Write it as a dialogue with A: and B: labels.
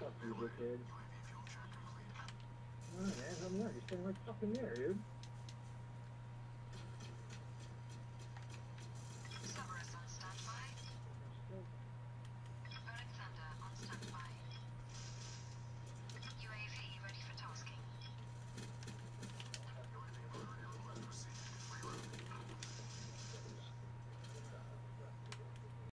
A: Fuck you, dickhead. Alright, man, I'm not. You're staying right fucking there, dude.